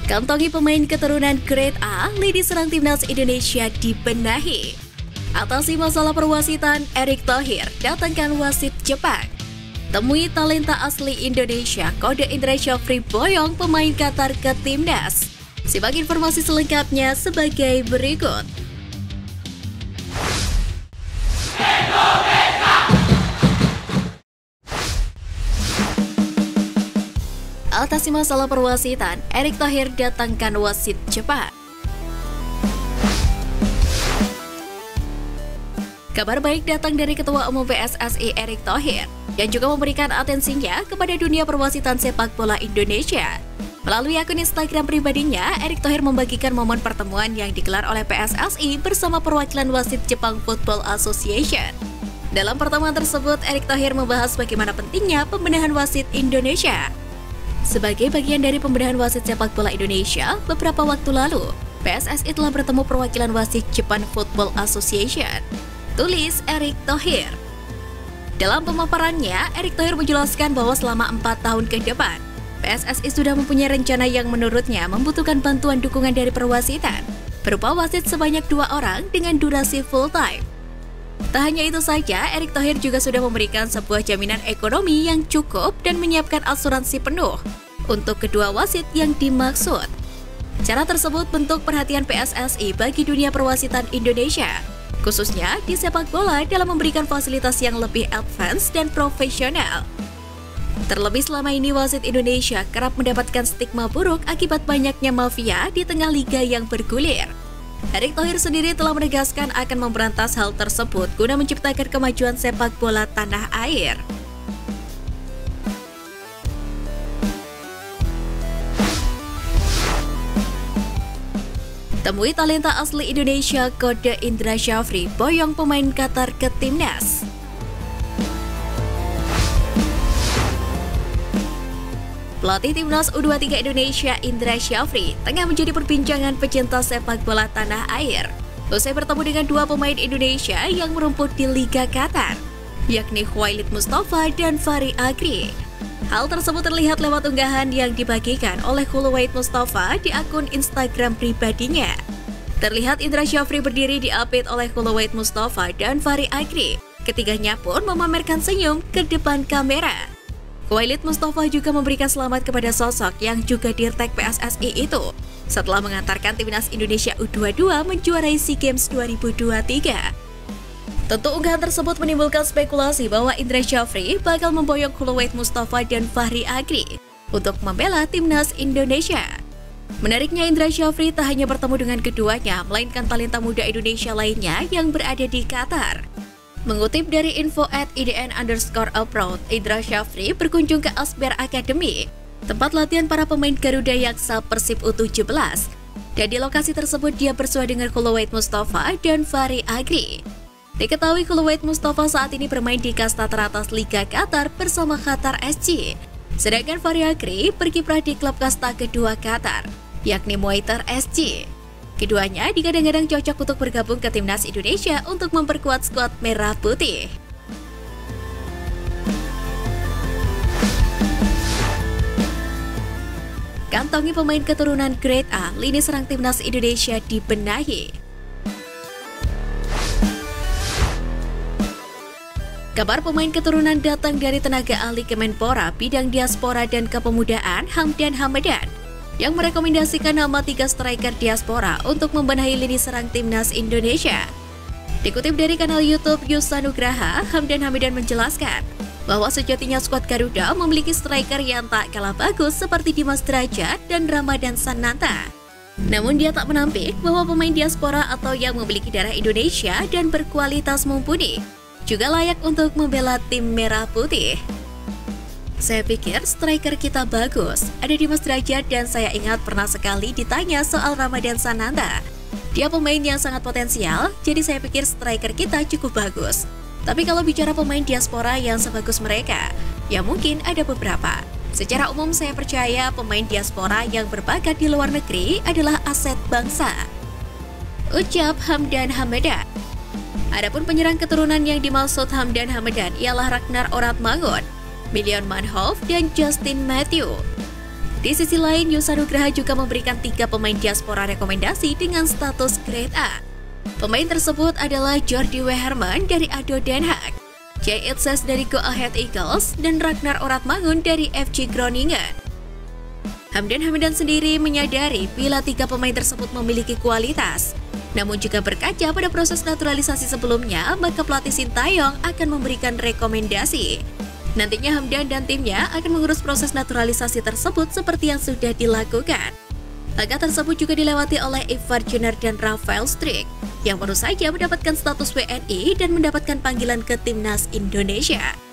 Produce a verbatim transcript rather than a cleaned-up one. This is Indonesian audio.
Kantongi pemain keturunan Grade A, lini serang timnas Indonesia dibenahi. Atasi masalah perwasitan, Erick Thohir datangkan wasit Jepang. Temui talenta asli Indonesia, kode Indra Syafri boyong pemain Qatar ke timnas. Simak informasi selengkapnya sebagai berikut. Atasi masalah perwasitan, Erick Thohir datangkan wasit Jepang. Kabar baik datang dari Ketua Umum P S S I Erick Thohir, yang juga memberikan atensinya kepada dunia perwasitan sepak bola Indonesia. Melalui akun Instagram pribadinya, Erick Thohir membagikan momen pertemuan yang digelar oleh P S S I bersama perwakilan wasit Jepang Football Association. Dalam pertemuan tersebut, Erick Thohir membahas bagaimana pentingnya pembenahan wasit Indonesia. Sebagai bagian dari pembenahan wasit sepak bola Indonesia, beberapa waktu lalu, P S S I telah bertemu perwakilan wasit Japan Football Association. Tulis Erick Thohir. Dalam pemaparannya, Erick Thohir menjelaskan bahwa selama empat tahun ke depan, P S S I sudah mempunyai rencana yang menurutnya membutuhkan bantuan dukungan dari perwasitan, berupa wasit sebanyak dua orang dengan durasi full time. Tak hanya itu saja, Erick Thohir juga sudah memberikan sebuah jaminan ekonomi yang cukup dan menyiapkan asuransi penuh untuk kedua wasit yang dimaksud. Cara tersebut bentuk perhatian P S S I bagi dunia perwasitan Indonesia, khususnya di sepak bola dalam memberikan fasilitas yang lebih advance dan profesional. Terlebih selama ini wasit Indonesia kerap mendapatkan stigma buruk akibat banyaknya mafia di tengah liga yang bergulir. Erick Thohir sendiri telah menegaskan akan memberantas hal tersebut guna menciptakan kemajuan sepak bola tanah air. Temui talenta asli Indonesia, kode Indra Syafri boyong pemain Qatar ke timnas. Pelatih timnas U dua puluh tiga Indonesia Indra Syafri tengah menjadi perbincangan pecinta sepak bola tanah air usai bertemu dengan dua pemain Indonesia yang merumput di Liga Qatar, yakni Khuwailid Mustafa dan Fahri Agri. Hal tersebut terlihat lewat unggahan yang dibagikan oleh Khuwailid Mustafa di akun Instagram pribadinya. Terlihat Indra Syafri berdiri diapit oleh Khuwailid Mustafa dan Fahri Agri. Ketiganya pun memamerkan senyum ke depan kamera. Khuwailid Mustafa juga memberikan selamat kepada sosok yang juga dirtek P S S I itu setelah mengantarkan timnas Indonesia U dua puluh dua menjuarai SEA Games dua ribu dua puluh tiga. Tentu unggahan tersebut menimbulkan spekulasi bahwa Indra Syafri bakal memboyong Khuwailid Mustafa dan Fahri Agri untuk membela timnas Indonesia. Menariknya, Indra Syafri tak hanya bertemu dengan keduanya, melainkan talenta muda Indonesia lainnya yang berada di Qatar. Mengutip dari info at idn underscore abroad, Indra Syafri berkunjung ke Asber Academy, tempat latihan para pemain Garuda Yaksa Persib U tujuh belas. Dan di lokasi tersebut dia bersua dengan Khuwailid Mustafa dan Fahri Agri. Diketahui Khuwailid Mustafa saat ini bermain di kasta teratas Liga Qatar bersama Qatar S C. Sedangkan Fahri Agri berkiprah di klub kasta kedua Qatar, yakni Muaitar S C. Keduanya digadang-gadang cocok untuk bergabung ke timnas Indonesia untuk memperkuat skuad merah putih. Kantongi pemain keturunan Grade A, lini serang timnas Indonesia dibenahi. Kabar pemain keturunan datang dari tenaga ahli Kemenpora bidang diaspora dan kepemudaan Hamdan Hamadan, yang merekomendasikan nama tiga striker diaspora untuk membenahi lini serang timnas Indonesia. Dikutip dari kanal YouTube Yusa Nugraha, Hamdan Hamadan menjelaskan bahwa sejatinya skuad Garuda memiliki striker yang tak kalah bagus seperti Dimas Derajat dan Ramadan Sananta. Namun dia tak menampik bahwa pemain diaspora atau yang memiliki darah Indonesia dan berkualitas mumpuni juga layak untuk membela tim merah putih. Saya pikir striker kita bagus, ada Dimas Derajat, dan saya ingat pernah sekali ditanya soal Ramadan Sananta. Dia pemain yang sangat potensial, jadi saya pikir striker kita cukup bagus. Tapi kalau bicara pemain diaspora yang sebagus mereka, ya mungkin ada beberapa. Secara umum saya percaya pemain diaspora yang berbakat di luar negeri adalah aset bangsa, ucap Hamdan Hamadan. Adapun penyerang keturunan yang dimaksud Hamdan Hamadan ialah Ragnar Oratmangun, Million Manhoef, dan Justin Matthew. Di sisi lain, Yusa Nugraha juga memberikan tiga pemain diaspora rekomendasi dengan status Grade A. Pemain tersebut adalah Jordi Weherman dari A D O Den Haag, Jay Itzes dari Go Ahead Eagles, dan Ragnar Oratmangun dari F C Groningen. Hamdan Hamdan sendiri menyadari bila tiga pemain tersebut memiliki kualitas. Namun juga berkaca pada proses naturalisasi sebelumnya, maka pelatih Sintayong akan memberikan rekomendasi. Nantinya Hamdan dan timnya akan mengurus proses naturalisasi tersebut seperti yang sudah dilakukan. Langkah tersebut juga dilewati oleh Ivar Jenner dan Rafael Strik, yang baru saja mendapatkan status W N I dan mendapatkan panggilan ke timnas Indonesia.